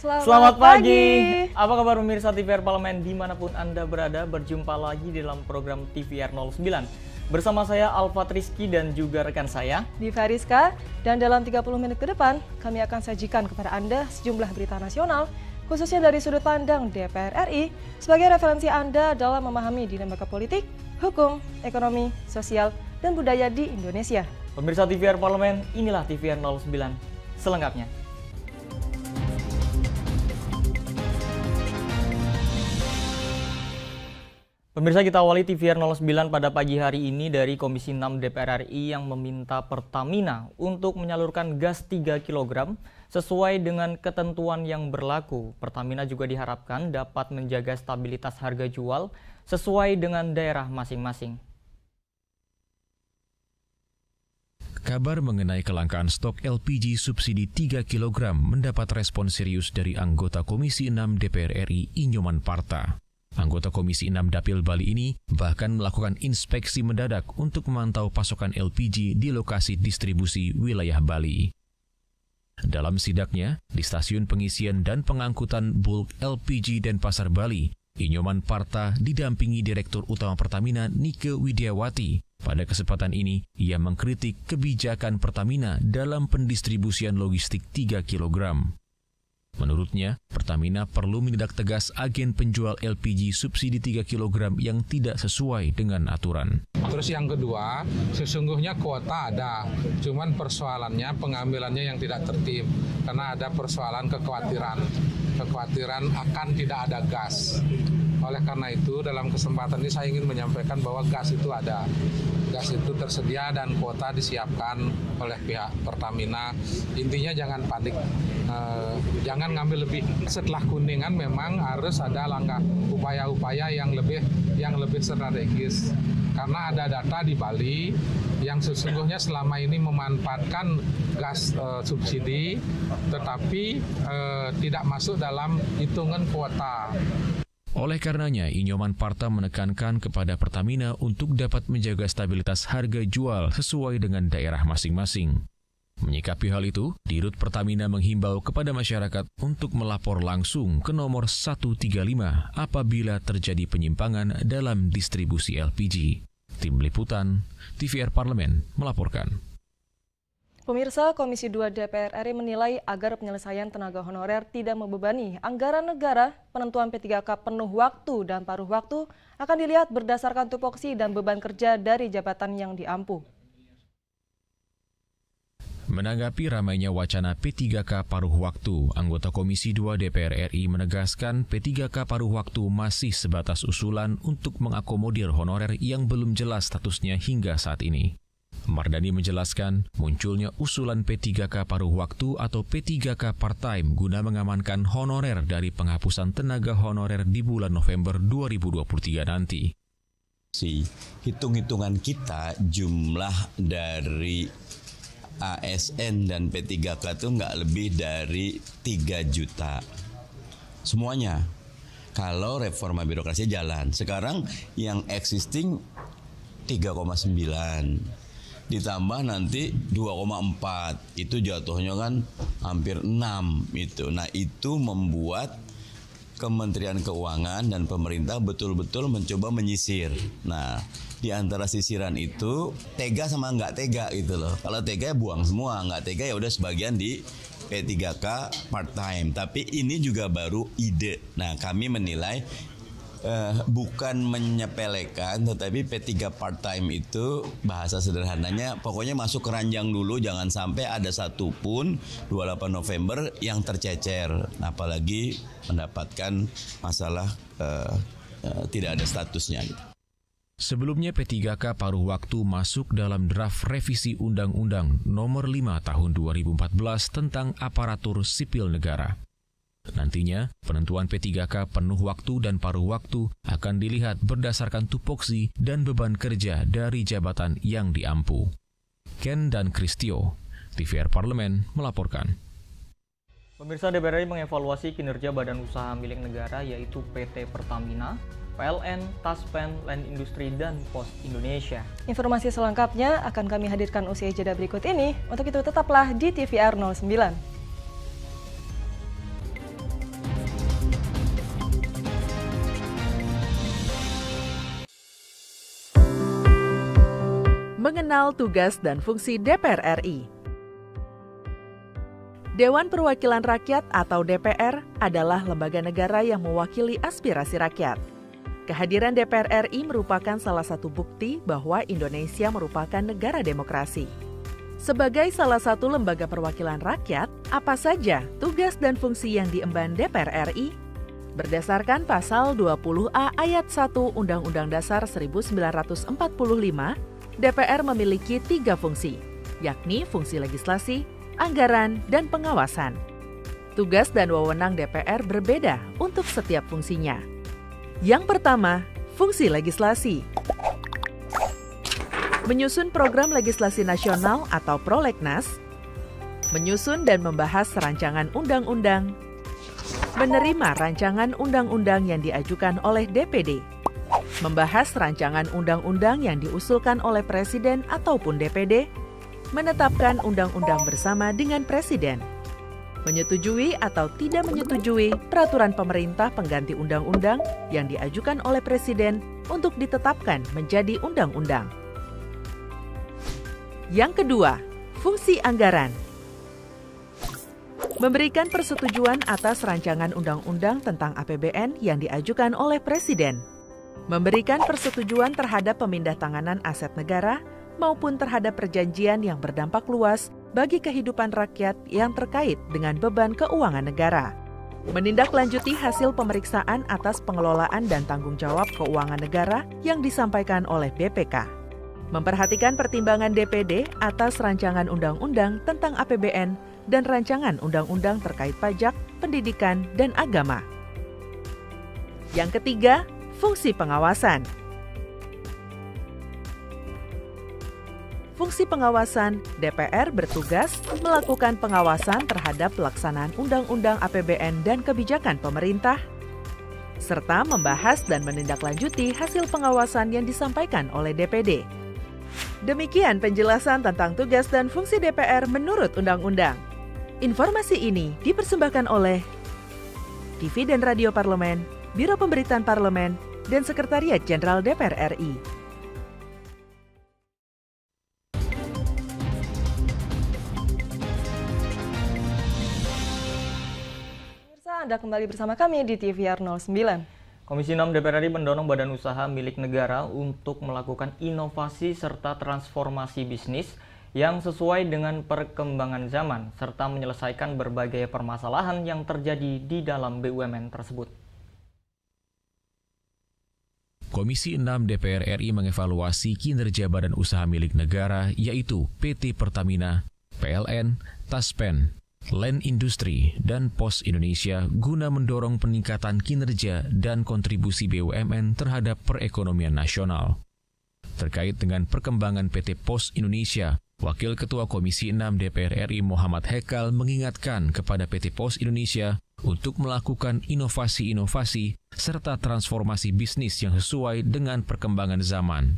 Selamat pagi. Apa kabar pemirsa TVR Parlemen dimanapun Anda berada? Berjumpa lagi dalam program TVR 09. Bersama saya Alfat Rizky dan juga rekan saya Diva Rizka. Dan dalam 30 menit ke depan kami akan sajikan kepada Anda sejumlah berita nasional, khususnya dari sudut pandang DPR RI sebagai referensi Anda dalam memahami dinamika politik, hukum, ekonomi, sosial, dan budaya di Indonesia. Pemirsa TVR Parlemen, inilah TVR 09 selengkapnya. Pemirsa, kita awali TVR 09 pada pagi hari ini dari Komisi 6 DPR RI yang meminta Pertamina untuk menyalurkan gas 3 kg sesuai dengan ketentuan yang berlaku. Pertamina juga diharapkan dapat menjaga stabilitas harga jual sesuai dengan daerah masing-masing. Kabar mengenai kelangkaan stok LPG subsidi 3 kg mendapat respon serius dari anggota Komisi 6 DPR RI Inyoman Parta. Anggota Komisi 6 Dapil Bali ini bahkan melakukan inspeksi mendadak untuk memantau pasokan LPG di lokasi distribusi wilayah Bali. Dalam sidaknya di stasiun pengisian dan pengangkutan bulk LPG Denpasar Bali, Inyoman Parta didampingi Direktur Utama Pertamina Nike Widiawati. Pada kesempatan ini, ia mengkritik kebijakan Pertamina dalam pendistribusian logistik 3 kg. Menurutnya, Pertamina perlu menindak tegas agen penjual LPG subsidi 3 kg yang tidak sesuai dengan aturan. Terus yang kedua, sesungguhnya kuota ada, cuman persoalannya pengambilannya yang tidak tertib. Karena ada persoalan kekhawatiran akan tidak ada gas. Oleh karena itu, dalam kesempatan ini saya ingin menyampaikan bahwa gas itu ada. Gas itu tersedia dan kuota disiapkan oleh pihak Pertamina. Intinya jangan panik, jangan ngambil lebih. Setelah Kuningan memang harus ada langkah upaya-upaya yang lebih strategis. Karena ada data di Bali yang sesungguhnya selama ini memanfaatkan gas subsidi, tetapi tidak masuk dalam hitungan kuota. Oleh karenanya, Inyoman Parta menekankan kepada Pertamina untuk dapat menjaga stabilitas harga jual sesuai dengan daerah masing-masing. Menyikapi hal itu, Dirut Pertamina menghimbau kepada masyarakat untuk melapor langsung ke nomor 135 apabila terjadi penyimpangan dalam distribusi LPG. Tim Liputan, TVR Parlemen melaporkan. Pemirsa, Komisi 2 DPR RI menilai agar penyelesaian tenaga honorer tidak membebani anggaran negara, penentuan P3K penuh waktu dan paruh waktu akan dilihat berdasarkan tupoksi dan beban kerja dari jabatan yang diampu. Menanggapi ramainya wacana P3K paruh waktu, anggota Komisi 2 DPR RI menegaskan P3K paruh waktu masih sebatas usulan untuk mengakomodir honorer yang belum jelas statusnya hingga saat ini. Mardani menjelaskan munculnya usulan P3K paruh waktu atau P3K part-time guna mengamankan honorer dari penghapusan tenaga honorer di bulan November 2023 nanti. Hitung-hitungan kita jumlah dari ASN dan P3K itu nggak lebih dari 3 juta. Semuanya. Kalau reforma birokrasi jalan. Sekarang yang existing 3,9. Ditambah nanti 2,4, itu jatuhnya kan hampir 6 itu. Nah, itu membuat Kementerian Keuangan dan pemerintah betul-betul mencoba menyisir. Nah, di antara sisiran itu tega sama nggak tega gitu loh. Kalau tega buang semua, nggak tega ya udah sebagian di P3K part-time. Tapi ini juga baru ide. Nah, kami menilai bukan menyepelekan, tetapi P3 part-time itu bahasa sederhananya pokoknya masuk keranjang dulu, jangan sampai ada satupun 28 November yang tercecer, apalagi mendapatkan masalah tidak ada statusnya. Sebelumnya P3K paruh waktu masuk dalam draft revisi Undang-Undang Nomor 5 Tahun 2014 tentang Aparatur Sipil Negara. Nantinya, penentuan P3K penuh waktu dan paruh waktu akan dilihat berdasarkan tupoksi dan beban kerja dari jabatan yang diampu. Ken dan Kristio, TVR Parlemen melaporkan. Pemirsa, DPR RI mengevaluasi kinerja badan usaha milik negara yaitu PT Pertamina, PLN, Taspen, Land Industri, dan Pos Indonesia. Informasi selengkapnya akan kami hadirkan usai jeda berikut ini. Untuk itu tetaplah di TVR 09. mengenal tugas dan fungsi DPR RI. Dewan Perwakilan Rakyat atau DPR adalah lembaga negara yang mewakili aspirasi rakyat. Kehadiran DPR RI merupakan salah satu bukti bahwa Indonesia merupakan negara demokrasi. Sebagai salah satu lembaga perwakilan rakyat, apa saja tugas dan fungsi yang diemban DPR RI? Berdasarkan pasal 20A ayat 1 Undang-Undang Dasar 1945, DPR memiliki 3 fungsi, yakni fungsi legislasi, anggaran, dan pengawasan. Tugas dan wewenang DPR berbeda untuk setiap fungsinya. Yang pertama, fungsi legislasi. Menyusun program legislasi nasional atau prolegnas, menyusun dan membahas rancangan undang-undang, menerima rancangan undang-undang yang diajukan oleh DPD, membahas rancangan undang-undang yang diusulkan oleh Presiden ataupun DPD, menetapkan undang-undang bersama dengan Presiden, menyetujui atau tidak menyetujui peraturan pemerintah pengganti undang-undang yang diajukan oleh Presiden untuk ditetapkan menjadi undang-undang. Yang kedua, fungsi anggaran. Memberikan persetujuan atas rancangan undang-undang tentang APBN yang diajukan oleh Presiden. Memberikan persetujuan terhadap pemindahantanganan aset negara maupun terhadap perjanjian yang berdampak luas bagi kehidupan rakyat yang terkait dengan beban keuangan negara. Menindaklanjuti hasil pemeriksaan atas pengelolaan dan tanggung jawab keuangan negara yang disampaikan oleh BPK. Memperhatikan pertimbangan DPD atas rancangan undang-undang tentang APBN dan rancangan undang-undang terkait pajak, pendidikan, dan agama. Yang ketiga, fungsi pengawasan. Fungsi pengawasan, DPR bertugas melakukan pengawasan terhadap pelaksanaan undang-undang APBN dan kebijakan pemerintah, serta membahas dan menindaklanjuti hasil pengawasan yang disampaikan oleh DPD. Demikian penjelasan tentang tugas dan fungsi DPR menurut undang-undang. Informasi ini dipersembahkan oleh TV dan Radio Parlemen, Biro Pemberitaan Parlemen, dan Sekretariat Jenderal DPR RI. Pemirsa, Anda kembali bersama kami di TVR 09. Komisi 6 DPR RI mendorong badan usaha milik negara untuk melakukan inovasi serta transformasi bisnis yang sesuai dengan perkembangan zaman, serta menyelesaikan berbagai permasalahan yang terjadi di dalam BUMN tersebut. Komisi 6 DPR RI mengevaluasi kinerja badan usaha milik negara, yaitu PT Pertamina, PLN, Taspen, Land Industri, dan Pos Indonesia guna mendorong peningkatan kinerja dan kontribusi BUMN terhadap perekonomian nasional. Terkait dengan perkembangan PT Pos Indonesia, Wakil Ketua Komisi 6 DPR RI Muhammad Hekal mengingatkan kepada PT Pos Indonesia untuk melakukan inovasi-inovasi serta transformasi bisnis yang sesuai dengan perkembangan zaman.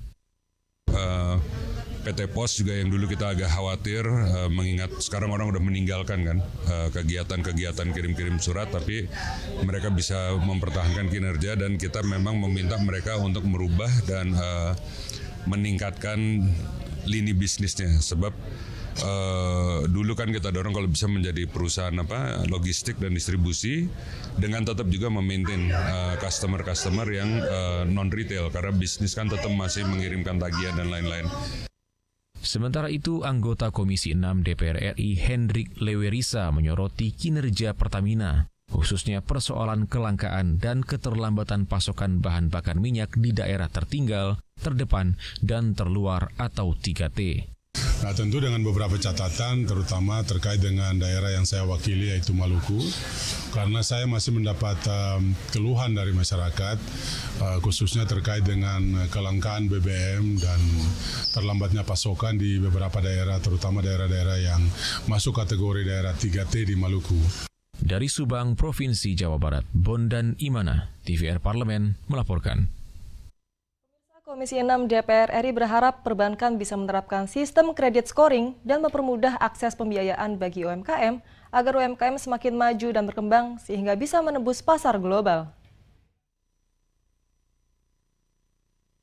PT Pos juga yang dulu kita agak khawatir, mengingat sekarang orang udah meninggalkan kan kegiatan-kegiatan kirim-kirim surat, tapi mereka bisa mempertahankan kinerja dan kita memang meminta mereka untuk merubah dan meningkatkan lini bisnisnya, sebab dulu kan kita dorong kalau bisa menjadi perusahaan logistik dan distribusi dengan tetap juga memaintain customer yang non retail, karena bisnis kan tetap masih mengirimkan tagihan dan lain-lain. Sementara itu, anggota Komisi 6 DPR RI Hendrik Lewerisa menyoroti kinerja Pertamina, khususnya persoalan kelangkaan dan keterlambatan pasokan bahan bakar minyak di daerah tertinggal, terdepan, dan terluar atau 3T. Nah, tentu dengan beberapa catatan, terutama terkait dengan daerah yang saya wakili, yaitu Maluku, karena saya masih mendapat keluhan dari masyarakat, khususnya terkait dengan kelangkaan BBM dan terlambatnya pasokan di beberapa daerah, terutama daerah-daerah yang masuk kategori daerah 3T di Maluku. Dari Subang, Provinsi Jawa Barat, Bondan Imana, TVR Parlemen melaporkan. Komisi 6 DPR RI berharap perbankan bisa menerapkan sistem kredit scoring dan mempermudah akses pembiayaan bagi UMKM agar UMKM semakin maju dan berkembang sehingga bisa menembus pasar global.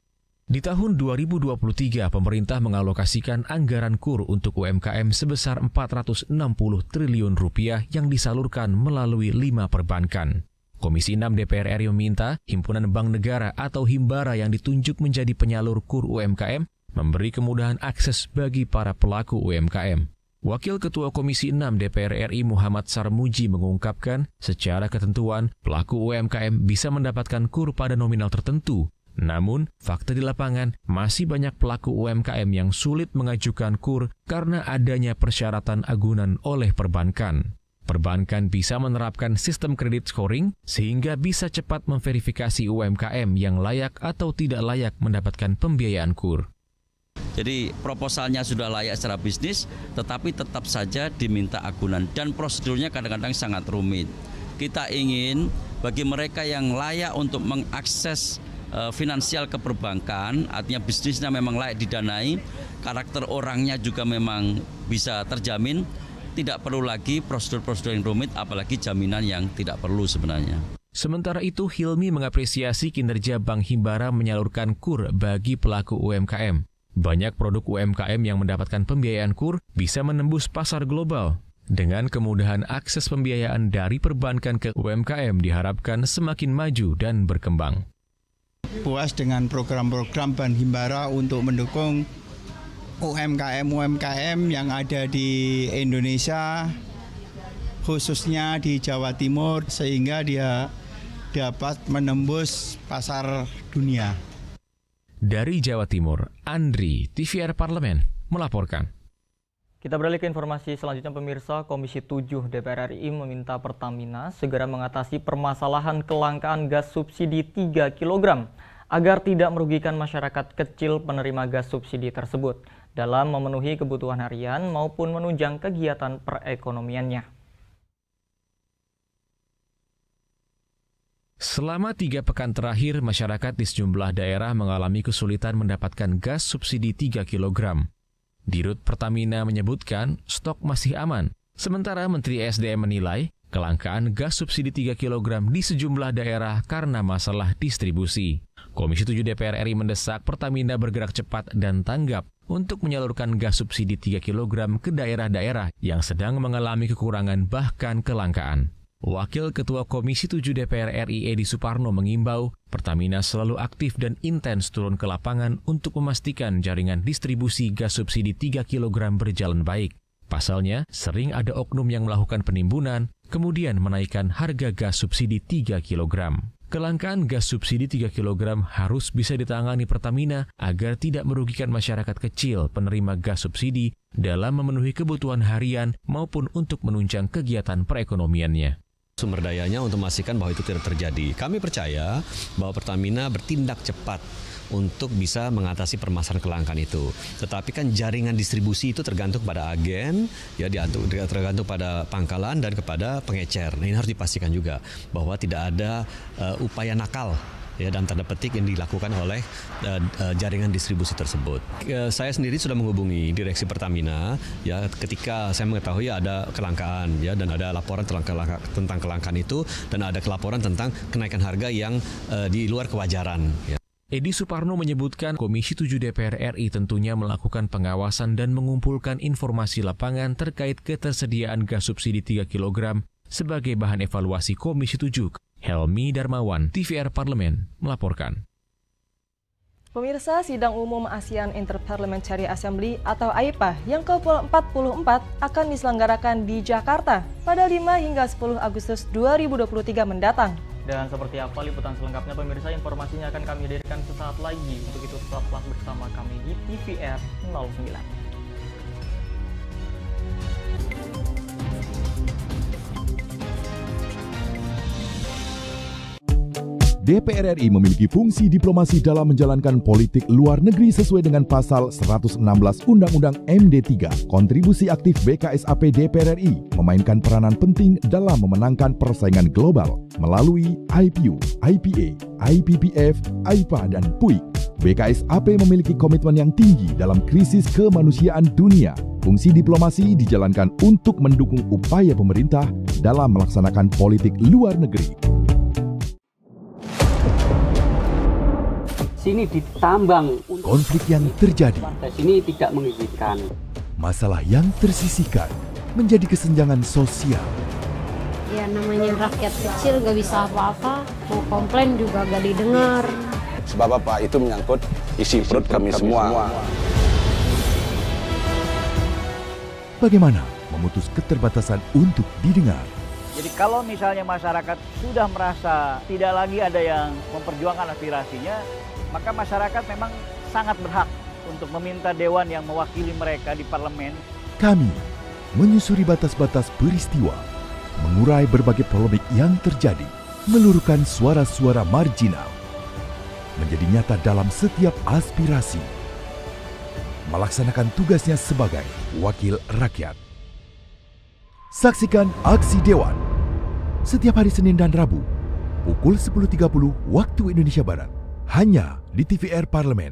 Di tahun 2023, pemerintah mengalokasikan anggaran KUR untuk UMKM sebesar 460 triliun rupiah yang disalurkan melalui 5 perbankan. Komisi 6 DPR RI meminta Himpunan Bank Negara atau Himbara yang ditunjuk menjadi penyalur KUR UMKM memberi kemudahan akses bagi para pelaku UMKM. Wakil Ketua Komisi 6 DPR RI Muhammad Sarmuji mengungkapkan, secara ketentuan, pelaku UMKM bisa mendapatkan KUR pada nominal tertentu. Namun, fakta di lapangan masih banyak pelaku UMKM yang sulit mengajukan KUR karena adanya persyaratan agunan oleh perbankan. Perbankan bisa menerapkan sistem kredit scoring sehingga bisa cepat memverifikasi UMKM yang layak atau tidak layak mendapatkan pembiayaan KUR. Jadi proposalnya sudah layak secara bisnis, tetapi tetap saja diminta agunan dan prosedurnya kadang-kadang sangat rumit. Kita ingin bagi mereka yang layak untuk mengakses finansial ke perbankan, artinya bisnisnya memang layak didanai, karakter orangnya juga memang bisa terjamin, tidak perlu lagi prosedur-prosedur yang rumit, apalagi jaminan yang tidak perlu sebenarnya. Sementara itu, Hilmi mengapresiasi kinerja Bank Himbara menyalurkan KUR bagi pelaku UMKM. Banyak produk UMKM yang mendapatkan pembiayaan KUR bisa menembus pasar global. Dengan kemudahan akses pembiayaan dari perbankan ke UMKM diharapkan semakin maju dan berkembang. Puas dengan program-program Bank Himbara untuk mendukung UMKM yang ada di Indonesia, khususnya di Jawa Timur, sehingga dia dapat menembus pasar dunia. Dari Jawa Timur, Andri, TVR Parlemen, melaporkan. Kita beralih ke informasi selanjutnya, pemirsa. Komisi 7 DPR RI meminta Pertamina segera mengatasi permasalahan kelangkaan gas subsidi 3 kg agar tidak merugikan masyarakat kecil penerima gas subsidi tersebut dalam memenuhi kebutuhan harian maupun menunjang kegiatan perekonomiannya. Selama 3 pekan terakhir, masyarakat di sejumlah daerah mengalami kesulitan mendapatkan gas subsidi 3 kg. Dirut Pertamina menyebutkan stok masih aman, sementara Menteri SDM menilai kelangkaan gas subsidi 3 kg di sejumlah daerah karena masalah distribusi. Komisi 7 DPR RI mendesak Pertamina bergerak cepat dan tanggap untuk menyalurkan gas subsidi 3 kg ke daerah-daerah yang sedang mengalami kekurangan bahkan kelangkaan. Wakil Ketua Komisi 7 DPR RI Edi Suparno mengimbau Pertamina selalu aktif dan intens turun ke lapangan untuk memastikan jaringan distribusi gas subsidi 3 kg berjalan baik. Pasalnya, sering ada oknum yang melakukan penimbunan, kemudian menaikkan harga gas subsidi 3 kg. Kelangkaan gas subsidi 3 kg harus bisa ditangani Pertamina agar tidak merugikan masyarakat kecil penerima gas subsidi dalam memenuhi kebutuhan harian maupun untuk menunjang kegiatan perekonomiannya. Sumber dayanya untuk memastikan bahwa itu tidak terjadi. Kami percaya bahwa Pertamina bertindak cepat untuk bisa mengatasi permasalahan kelangkaan itu. Tetapi kan jaringan distribusi itu tergantung pada agen, ya tergantung pada pangkalan dan kepada pengecer. Nah, ini harus dipastikan juga bahwa tidak ada upaya nakal, ya, dalam tanda petik yang dilakukan oleh jaringan distribusi tersebut. Saya sendiri sudah menghubungi Direksi Pertamina, ya, ketika saya mengetahui ada kelangkaan, ya, dan ada laporan tentang kelangkaan itu, dan ada laporan tentang kenaikan harga yang di luar kewajaran. Ya. Edi Suparno menyebutkan Komisi 7 DPR RI tentunya melakukan pengawasan dan mengumpulkan informasi lapangan terkait ketersediaan gas subsidi 3 kg sebagai bahan evaluasi Komisi 7. Helmi Darmawan, TVR Parlemen, melaporkan. Pemirsa, Sidang Umum ASEAN Interparliamentary Assembly atau AIPA yang ke-44 akan diselenggarakan di Jakarta pada 5 hingga 10 Agustus 2023 mendatang. Dan seperti apa liputan selengkapnya, pemirsa, informasinya akan kami hadirkan sesaat lagi. Untuk itu tetaplah bersama kami di TVR 09. DPR RI memiliki fungsi diplomasi dalam menjalankan politik luar negeri sesuai dengan pasal 116 Undang-Undang MD3. Kontribusi aktif BKSAP DPR RI memainkan peranan penting dalam memenangkan persaingan global melalui IPU, IPA, IPPF, AIPA, dan PUIK. BKSAP memiliki komitmen yang tinggi dalam krisis kemanusiaan dunia. Fungsi diplomasi dijalankan untuk mendukung upaya pemerintah dalam melaksanakan politik luar negeri. sini ditambang. Konflik yang terjadi, Sini tidak mengizinkan. masalah yang tersisihkan menjadi kesenjangan sosial. Ya namanya rakyat kecil gak bisa apa-apa, mau komplain juga gak didengar. Sebab apa? Itu menyangkut isi perut kami semua. Bagaimana memutus keterbatasan untuk didengar? Jadi kalau misalnya masyarakat sudah merasa tidak lagi ada yang memperjuangkan aspirasinya, maka masyarakat memang sangat berhak untuk meminta dewan yang mewakili mereka di parlemen. Kami menyusuri batas-batas peristiwa, mengurai berbagai polemik yang terjadi, meluruhkan suara-suara marginal, menjadi nyata dalam setiap aspirasi, melaksanakan tugasnya sebagai wakil rakyat. Saksikan Aksi Dewan setiap hari Senin dan Rabu pukul 10.30 waktu Indonesia Barat hanya di TVR Parlemen.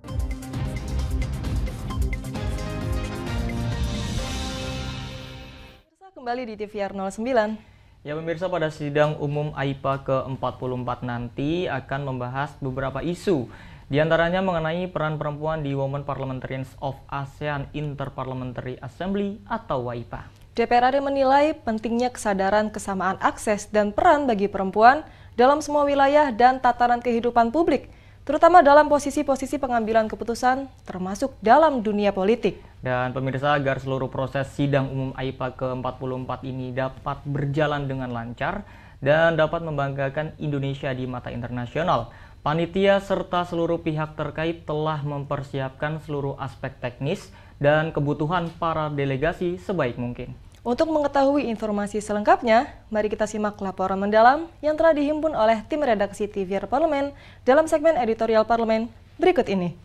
Kembali di TVR 09. Ya pemirsa, pada sidang umum AIPA ke-44 nanti akan membahas beberapa isu. Di antaranya mengenai peran perempuan di Women Parliamentarians of ASEAN Inter-Parliamentary Assembly atau WAIPA. DPR RI menilai pentingnya kesadaran kesamaan akses dan peran bagi perempuan dalam semua wilayah dan tataran kehidupan publik, terutama dalam posisi-posisi pengambilan keputusan, termasuk dalam dunia politik. Dan pemirsa, agar seluruh proses sidang umum AIPA ke-44 ini dapat berjalan dengan lancar dan dapat membanggakan Indonesia di mata internasional, panitia serta seluruh pihak terkait telah mempersiapkan seluruh aspek teknis dan kebutuhan para delegasi sebaik mungkin. Untuk mengetahui informasi selengkapnya, mari kita simak laporan mendalam yang telah dihimpun oleh tim redaksi TVR Parlemen dalam segmen editorial Parlemen berikut ini.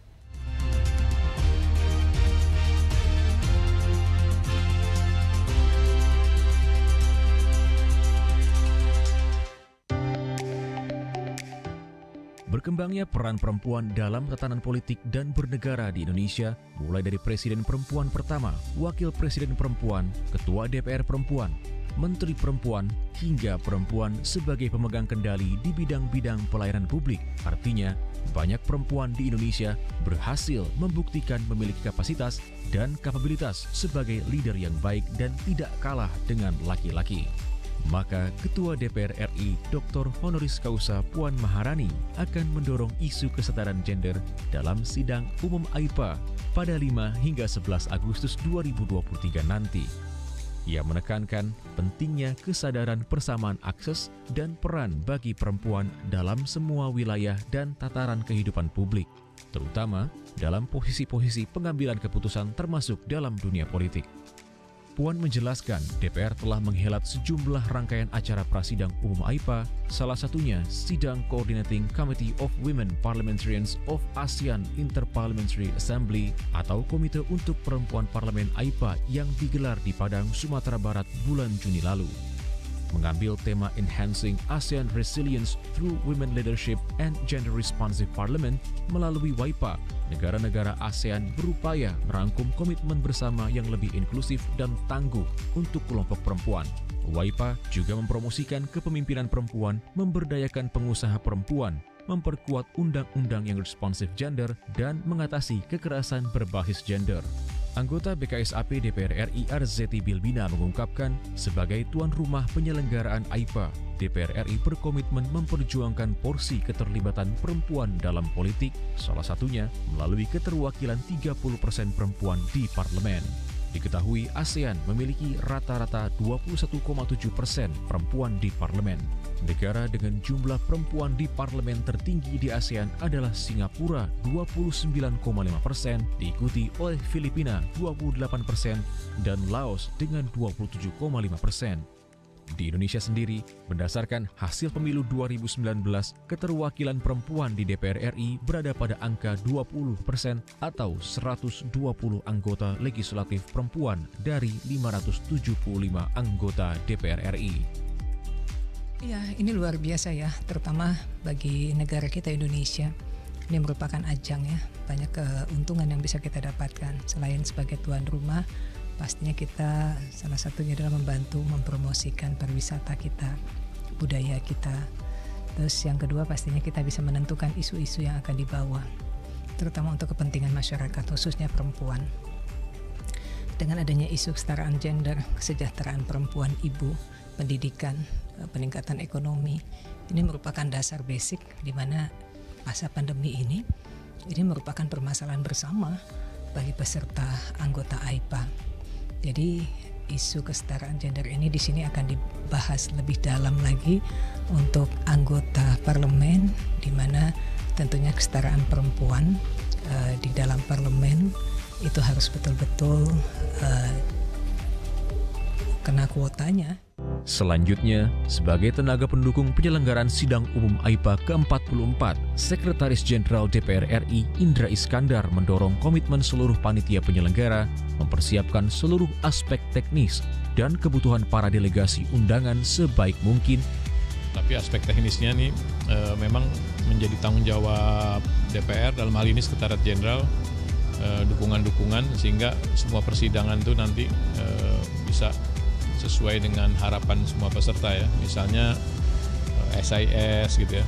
Berkembangnya peran perempuan dalam tatanan politik dan bernegara di Indonesia, mulai dari Presiden Perempuan pertama, Wakil Presiden Perempuan, Ketua DPR Perempuan, Menteri Perempuan, hingga perempuan sebagai pemegang kendali di bidang-bidang pelayanan publik. Artinya, banyak perempuan di Indonesia berhasil membuktikan memiliki kapasitas dan kapabilitas sebagai leader yang baik dan tidak kalah dengan laki-laki. Maka Ketua DPR RI Dr. Honoris Causa Puan Maharani akan mendorong isu kesetaraan gender dalam sidang umum AIPA pada 5 hingga 11 Agustus 2023 nanti. Ia menekankan pentingnya kesadaran persamaan akses dan peran bagi perempuan dalam semua wilayah dan tataran kehidupan publik, terutama dalam posisi-posisi pengambilan keputusan termasuk dalam dunia politik. Puan menjelaskan DPR telah menghelat sejumlah rangkaian acara prasidang umum AIPA, salah satunya Sidang Coordinating Committee of Women Parliamentarians of ASEAN Inter-Parliamentary Assembly atau Komite untuk Perempuan Parlemen AIPA yang digelar di Padang, Sumatera Barat bulan Juni lalu. Mengambil tema Enhancing ASEAN Resilience Through Women Leadership and Gender Responsive Parliament, melalui WAIPA, negara-negara ASEAN berupaya merangkum komitmen bersama yang lebih inklusif dan tangguh untuk kelompok perempuan. WAIPA juga mempromosikan kepemimpinan perempuan, memberdayakan pengusaha perempuan, memperkuat undang-undang yang responsif gender, dan mengatasi kekerasan berbasis gender. Anggota BKSAP DPR RI Arzetti Bilbina mengungkapkan, sebagai tuan rumah penyelenggaraan AIPA, DPR RI berkomitmen memperjuangkan porsi keterlibatan perempuan dalam politik, salah satunya melalui keterwakilan 30% perempuan di parlemen. Diketahui ASEAN memiliki rata-rata 21,7% perempuan di parlemen. Negara dengan jumlah perempuan di parlemen tertinggi di ASEAN adalah Singapura 29,5%, diikuti oleh Filipina 28% dan Laos dengan 27,5%. Di Indonesia sendiri, berdasarkan hasil pemilu 2019, keterwakilan perempuan di DPR RI berada pada angka 20% atau 120 anggota legislatif perempuan dari 575 anggota DPR RI. Ya, ini luar biasa ya, terutama bagi negara kita Indonesia. Ini merupakan ajang ya, banyak keuntungan yang bisa kita dapatkan. Selain sebagai tuan rumah, pastinya kita salah satunya adalah membantu mempromosikan pariwisata kita, budaya kita, Terus yang kedua pastinya kita bisa menentukan isu-isu yang akan dibawa, terutama untuk kepentingan masyarakat, khususnya perempuan. Dengan adanya isu kesetaraan gender, kesejahteraan perempuan, ibu, pendidikan, peningkatan ekonomi, ini merupakan dasar basic di mana masa pandemi ini merupakan permasalahan bersama bagi peserta anggota AIPA. Jadi isu kesetaraan gender ini di sini akan dibahas lebih dalam lagi untuk anggota parlemen, di mana tentunya kesetaraan perempuan di dalam parlemen itu harus betul-betul kena kuotanya. Selanjutnya, sebagai tenaga pendukung penyelenggaraan sidang umum AIPA ke-44, Sekretaris Jenderal DPR RI Indra Iskandar mendorong komitmen seluruh panitia penyelenggara mempersiapkan seluruh aspek teknis dan kebutuhan para delegasi undangan sebaik mungkin. Tapi aspek teknisnya nih memang menjadi tanggung jawab DPR, dalam hal ini Sekretariat Jenderal, dukungan-dukungan sehingga semua persidangan itu nanti bisa sesuai dengan harapan semua peserta ya. Misalnya SIS gitu ya,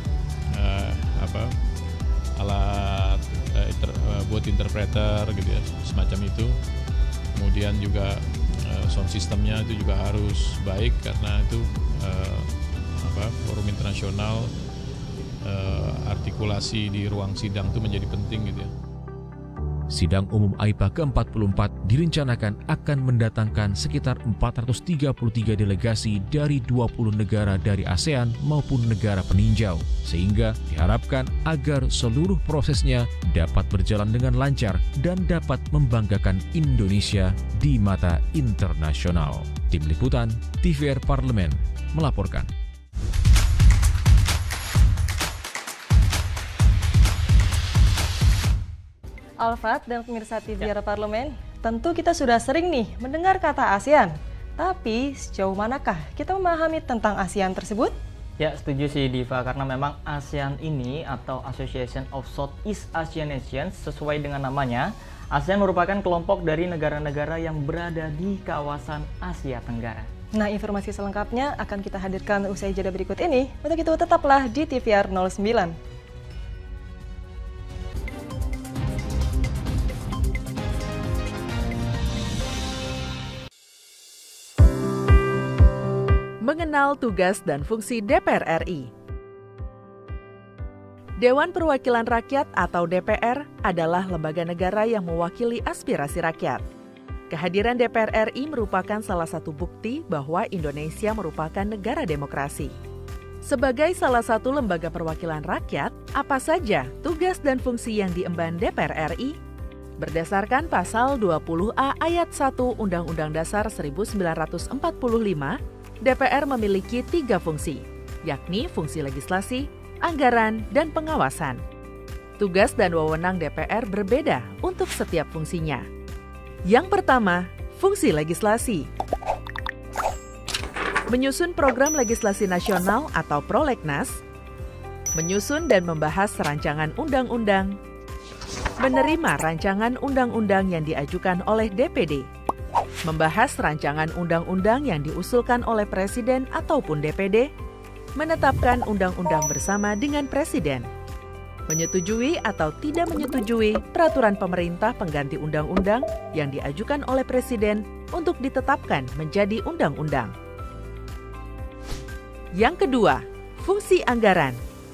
alat buat interpreter gitu ya, semacam itu. Kemudian juga sound systemnya itu juga harus baik karena itu forum internasional, artikulasi di ruang sidang itu menjadi penting gitu ya. Sidang umum AIPA ke-44 direncanakan akan mendatangkan sekitar 433 delegasi dari 20 negara dari ASEAN maupun negara peninjau, sehingga diharapkan agar seluruh prosesnya dapat berjalan dengan lancar dan dapat membanggakan Indonesia di mata internasional. Tim Liputan TVR Parlemen melaporkan. Alfat dan pemirsa TVR Parlemen, tentu kita sudah sering nih mendengar kata ASEAN. Tapi sejauh manakah kita memahami tentang ASEAN tersebut? Ya, setuju sih Diva, karena memang ASEAN ini atau Association of Southeast Asian Nations sesuai dengan namanya, ASEAN merupakan kelompok dari negara-negara yang berada di kawasan Asia Tenggara. Nah, informasi selengkapnya akan kita hadirkan usai jeda berikut ini. Untuk itu tetaplah di TVR 09. Mengenal tugas dan fungsi DPR RI. Dewan Perwakilan Rakyat atau DPR adalah lembaga negara yang mewakili aspirasi rakyat. Kehadiran DPR RI merupakan salah satu bukti bahwa Indonesia merupakan negara demokrasi. Sebagai salah satu lembaga perwakilan rakyat, apa saja tugas dan fungsi yang diemban DPR RI? Berdasarkan pasal 20A ayat 1 Undang-Undang Dasar 1945, DPR memiliki 3 fungsi, yakni fungsi legislasi, anggaran, dan pengawasan. Tugas dan wewenang DPR berbeda untuk setiap fungsinya. Yang pertama, fungsi legislasi. Menyusun program legislasi nasional atau prolegnas, menyusun dan membahas rancangan undang-undang, menerima rancangan undang-undang yang diajukan oleh DPD, membahas rancangan undang-undang yang diusulkan oleh Presiden ataupun DPD, menetapkan undang-undang bersama dengan Presiden, menyetujui atau tidak menyetujui peraturan pemerintah pengganti undang-undang yang diajukan oleh Presiden untuk ditetapkan menjadi undang-undang. Yang kedua, fungsi anggaran.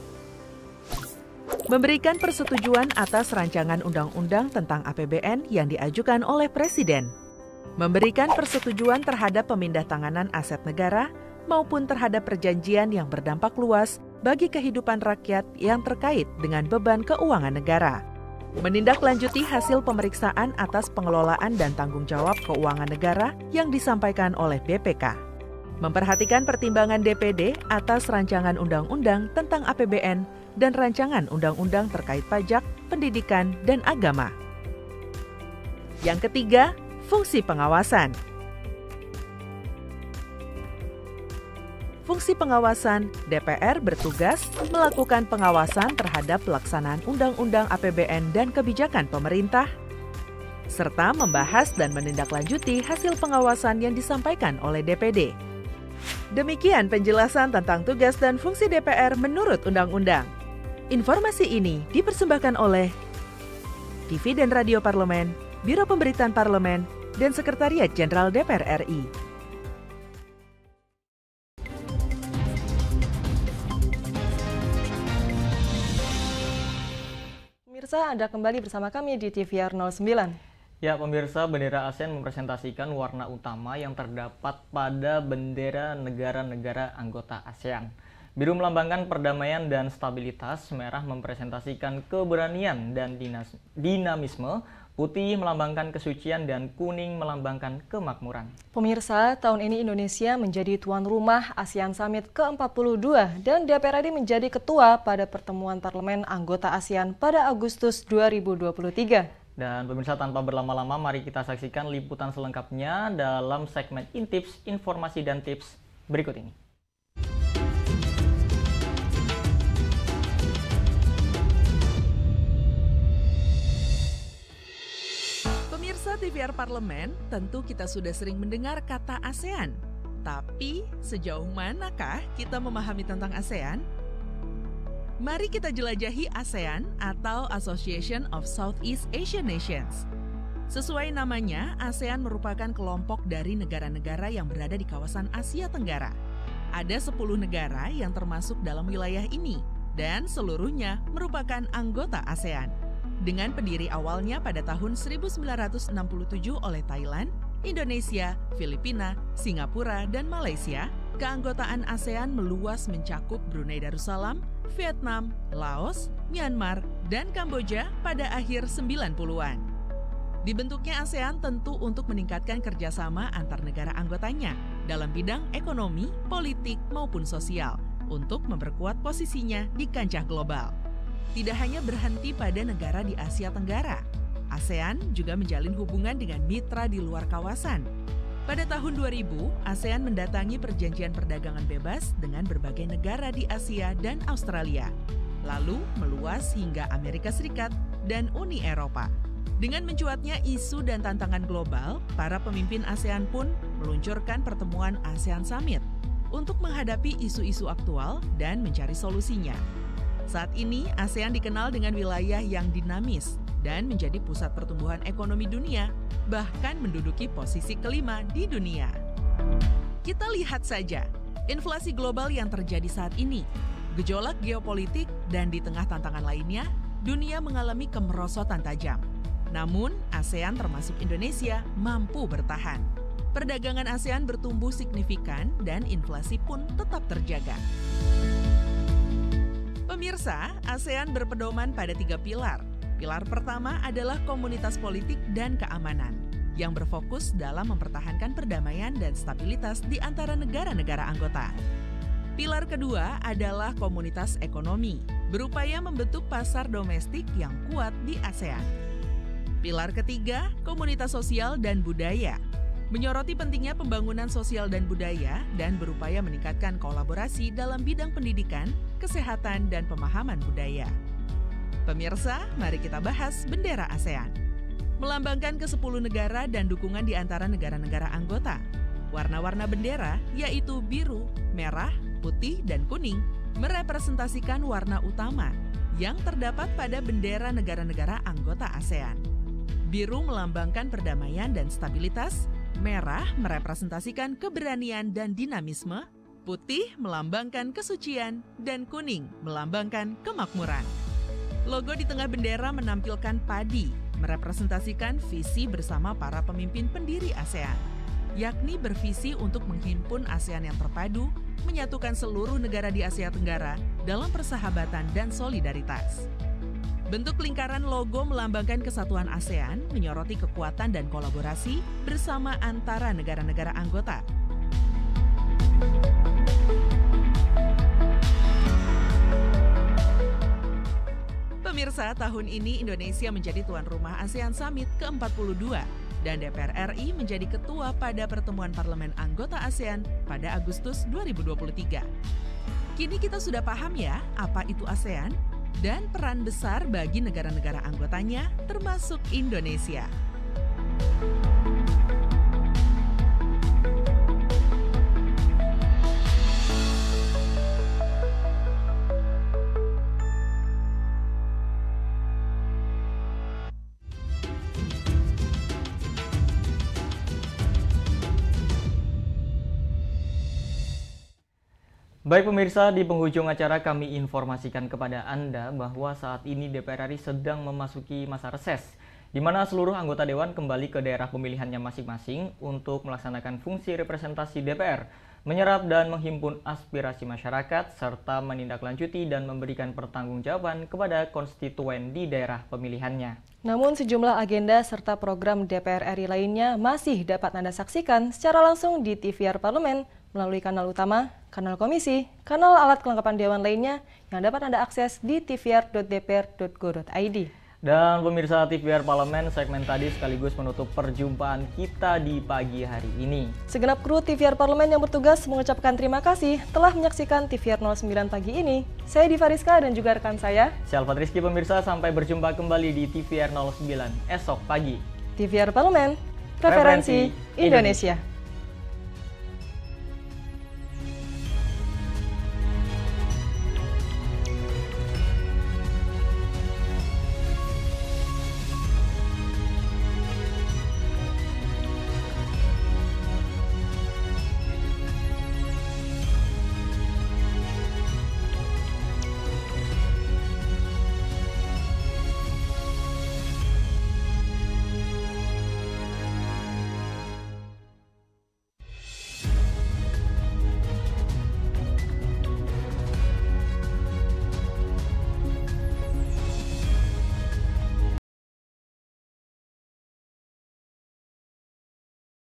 Memberikan persetujuan atas rancangan undang-undang tentang APBN yang diajukan oleh Presiden. Memberikan persetujuan terhadap pemindahntanganan aset negara maupun terhadap perjanjian yang berdampak luas bagi kehidupan rakyat yang terkait dengan beban keuangan negara. Menindaklanjuti hasil pemeriksaan atas pengelolaan dan tanggung jawab keuangan negara yang disampaikan oleh BPK. Memperhatikan pertimbangan DPD atas rancangan undang-undang tentang APBN dan rancangan undang-undang terkait pajak, pendidikan, dan agama. Yang ketiga, fungsi pengawasan. Fungsi pengawasan, DPR bertugas melakukan pengawasan terhadap pelaksanaan Undang-Undang APBN dan kebijakan pemerintah, serta membahas dan menindaklanjuti hasil pengawasan yang disampaikan oleh DPD. Demikian penjelasan tentang tugas dan fungsi DPR menurut Undang-Undang. Informasi ini dipersembahkan oleh TV dan Radio Parlemen, Biro Pemberitaan Parlemen, dan Sekretariat Jenderal DPR RI. Pemirsa, Anda kembali bersama kami di TVR 09. Ya, pemirsa, bendera ASEAN mempresentasikan warna utama yang terdapat pada bendera negara-negara anggota ASEAN. Biru melambangkan perdamaian dan stabilitas, merah mempresentasikan keberanian dan dinamisme, putih melambangkan kesucian, dan kuning melambangkan kemakmuran. Pemirsa, tahun ini Indonesia menjadi tuan rumah ASEAN Summit ke-42 dan DPR RI menjadi ketua pada pertemuan parlemen anggota ASEAN pada Agustus 2023. Dan pemirsa, tanpa berlama-lama, mari kita saksikan liputan selengkapnya dalam segmen Intips, Informasi dan Tips berikut ini. Pemirsa TVR Parlemen, tentu kita sudah sering mendengar kata ASEAN. Tapi sejauh manakah kita memahami tentang ASEAN? Mari kita jelajahi ASEAN atau Association of Southeast Asian Nations. Sesuai namanya, ASEAN merupakan kelompok dari negara-negara yang berada di kawasan Asia Tenggara. Ada 10 negara yang termasuk dalam wilayah ini, dan seluruhnya merupakan anggota ASEAN. Dengan pendiri awalnya pada tahun 1967 oleh Thailand, Indonesia, Filipina, Singapura, dan Malaysia, keanggotaan ASEAN meluas mencakup Brunei Darussalam, Vietnam, Laos, Myanmar, dan Kamboja pada akhir 90-an. Dibentuknya ASEAN tentu untuk meningkatkan kerjasama antar negara anggotanya dalam bidang ekonomi, politik, maupun sosial untuk memperkuat posisinya di kancah global. Tidak hanya berhenti pada negara di Asia Tenggara, ASEAN juga menjalin hubungan dengan mitra di luar kawasan. Pada tahun 2000, ASEAN mendatangi perjanjian perdagangan bebas dengan berbagai negara di Asia dan Australia, lalu meluas hingga Amerika Serikat dan Uni Eropa. Dengan mencuatnya isu dan tantangan global, para pemimpin ASEAN pun meluncurkan pertemuan ASEAN Summit untuk menghadapi isu-isu aktual dan mencari solusinya. Saat ini, ASEAN dikenal dengan wilayah yang dinamis dan menjadi pusat pertumbuhan ekonomi dunia, bahkan menduduki posisi kelima di dunia. Kita lihat saja, inflasi global yang terjadi saat ini, gejolak geopolitik, dan di tengah tantangan lainnya, dunia mengalami kemerosotan tajam. Namun, ASEAN termasuk Indonesia mampu bertahan. Perdagangan ASEAN bertumbuh signifikan dan inflasi pun tetap terjaga. Pemirsa, ASEAN berpedoman pada 3 pilar. Pilar pertama adalah komunitas politik dan keamanan, yang berfokus dalam mempertahankan perdamaian dan stabilitas di antara negara-negara anggota. Pilar kedua adalah komunitas ekonomi, berupaya membentuk pasar domestik yang kuat di ASEAN. Pilar ketiga, komunitas sosial dan budaya, menyoroti pentingnya pembangunan sosial dan budaya dan berupaya meningkatkan kolaborasi dalam bidang pendidikan, kesehatan, dan pemahaman budaya. Pemirsa, mari kita bahas bendera ASEAN. Melambangkan ke-10 negara dan dukungan di antara negara-negara anggota. Warna-warna bendera yaitu biru, merah, putih, dan kuning merepresentasikan warna utama yang terdapat pada bendera negara-negara anggota ASEAN. Biru melambangkan perdamaian dan stabilitas, merah merepresentasikan keberanian dan dinamisme, putih melambangkan kesucian, dan kuning melambangkan kemakmuran. Logo di tengah bendera menampilkan padi, merepresentasikan visi bersama para pemimpin pendiri ASEAN, yakni bervisi untuk menghimpun ASEAN yang terpadu, menyatukan seluruh negara di Asia Tenggara dalam persahabatan dan solidaritas. Bentuk lingkaran logo melambangkan kesatuan ASEAN, menyoroti kekuatan dan kolaborasi bersama antara negara-negara anggota. Pemirsa, tahun ini Indonesia menjadi tuan rumah ASEAN Summit ke-42 dan DPR RI menjadi ketua pada pertemuan parlemen anggota ASEAN pada Agustus 2023. Kini kita sudah paham ya apa itu ASEAN dan peran besar bagi negara-negara anggotanya termasuk Indonesia. Baik pemirsa, di penghujung acara kami informasikan kepada Anda bahwa saat ini DPR RI sedang memasuki masa reses, di mana seluruh anggota Dewan kembali ke daerah pemilihannya masing-masing untuk melaksanakan fungsi representasi DPR, menyerap dan menghimpun aspirasi masyarakat, serta menindaklanjuti dan memberikan pertanggungjawaban kepada konstituen di daerah pemilihannya. Namun sejumlah agenda serta program DPR RI lainnya masih dapat Anda saksikan secara langsung di TVR Parlemen melalui kanal utama, kanal komisi, kanal alat kelengkapan Dewan lainnya yang dapat Anda akses di tvr.dpr.go.id. Dan pemirsa TVR Parlemen, segmen tadi sekaligus menutup perjumpaan kita di pagi hari ini. Segenap kru TVR Parlemen yang bertugas mengucapkan terima kasih telah menyaksikan TVR 09 pagi ini. Saya Diva Rizka dan juga rekan saya, Syalfat Rizky. Pemirsa, sampai berjumpa kembali di TVR 09 esok pagi. TVR Parlemen, Preferensi Indonesia.